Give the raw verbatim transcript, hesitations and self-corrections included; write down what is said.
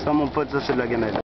Ça, mon pote, ça c'est de la gamelle.